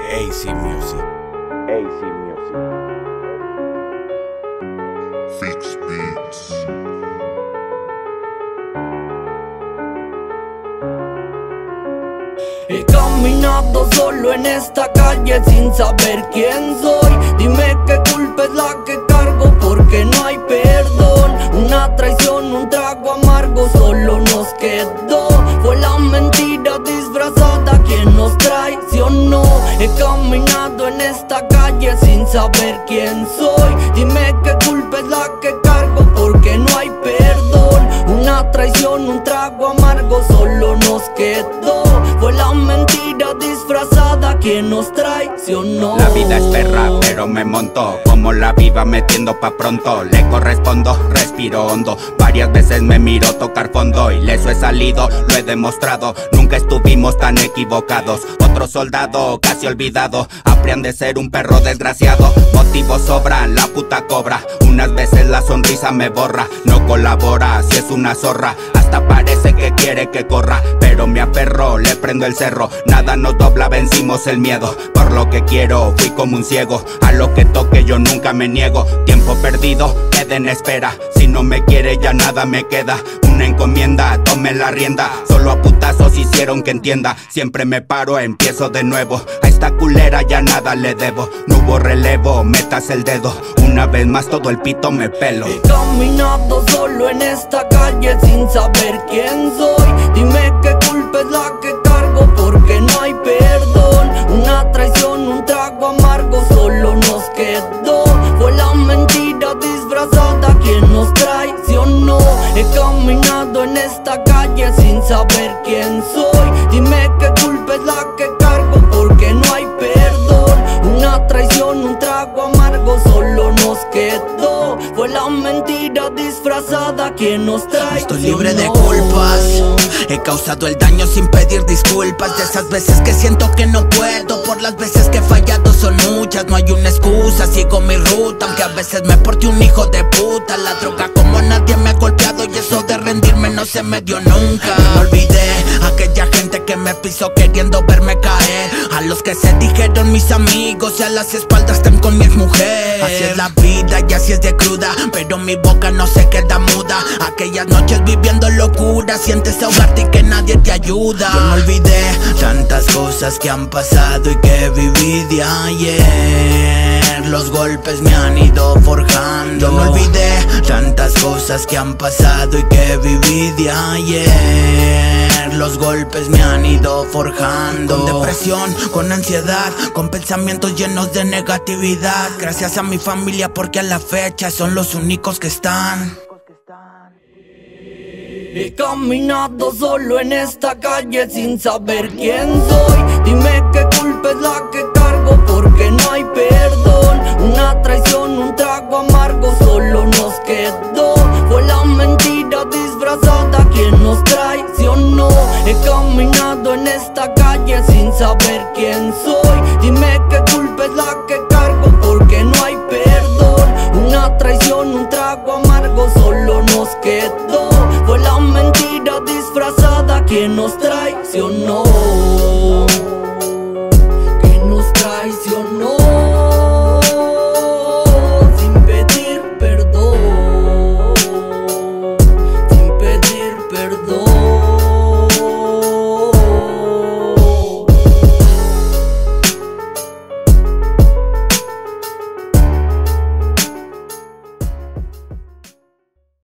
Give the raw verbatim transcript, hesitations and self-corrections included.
A C Music. A C Music. Fix Beats. He caminado solo en esta calle sin saber quién soy. Dime qué culpa es la que cargo, porque no hay perdón. Una traición, un trago amargo solo nos quedó. Fue la mentira disfrazada quien nos traicionó. He caminado en esta calle sin saber quién soy. Dime qué culpa es la que cargo, porque no hay perdón. Una traición, un trago amargo solo nos quedó. Fue la mentira disfrazada quien nos traicionó. La vida es perra, pero me montó como la viva metiendo pa' pronto. Le correspondo, respiro hondo. Varias veces me miro tocar fondo. Ileso he salido, lo he demostrado. Nunca estuvimos tan equivocados. Otro soldado, casi olvidado. Habrían de ser un perro desgraciado. Motivos sobran, la puta cobra. Unas veces la sonrisa me borra. No colabora, si es una zorra. Hasta parece que quiere que corra, pero me aferro, le prendo el cerro. Nada nos dobla, vencimos el miedo. Por lo que quiero, fui como un ciego. A lo que toque yo nunca me niego. Tiempo perdido, queda en espera. Si no me quiere ya nada me queda. Una encomienda, tome la rienda. Solo a putazos hicieron que entienda. Siempre me paro, empiezo de nuevo. A esta culera ya nada le debo. No hubo relevo, metas el dedo. Una vez más todo el pito me pelo. He caminado solo en esta calle sin saber quién soy. Dime qué culpa es la que cargo, porque no hay perdón. Una traición, un trago amargo solo nos quedó. Fue la mentira disfrazada quien nos traicionó. He caminado en esta calle sin saber quién soy. Dime qué culpa es la que cargo, porque no hay perdón. Una traición, un trago amargo solo nos quedó. Fue la mentira disfrazada quien nos traicionó. Estoy libre de culpas. He causado el daño sin pedir disculpas. De esas veces que siento que no puedo, por las veces que he fallado son muchas. No hay una excusa, sigo mi ruta. Aunque a veces me porte un hijo de puta. La droga como nadie me ha golpeado, y eso de rendirme no se me dio nunca. No olvidé aquella gente que me pisó queriendo verme caer. A los que se dijeron mis amigos, y a las espaldas están con mi exmujer. Así es la vida y así es de cruda, pero mi boca no se queda muda. Aquellas noches viviendo locura, sientes ahogarte y que nadie te ayuda. Yo no olvidé tantas cosas que han pasado y que viví de ayer. Los golpes me han ido forjando. Yo no olvidé tantas cosas que han pasado y que viví de ayer. Los golpes me han ido forjando. Con depresión, con ansiedad, con pensamientos llenos de negatividad. Gracias a mi familia, porque a la fecha son los únicos que están. He caminado solo en esta calle sin saber quién soy. Dime qué culpa es la que cargo, porque no hay perdón. Una traición, un trago amargo solo nos quedó. Fue la mentira disfrazada quien nos traicionó. He caminado en esta calle sin saber quién soy. Dime qué culpa es la que cargo, porque no hay perdón. Una traición, un trago amargo solo nos quedó. Fue la mentira disfrazada quien nos traicionó.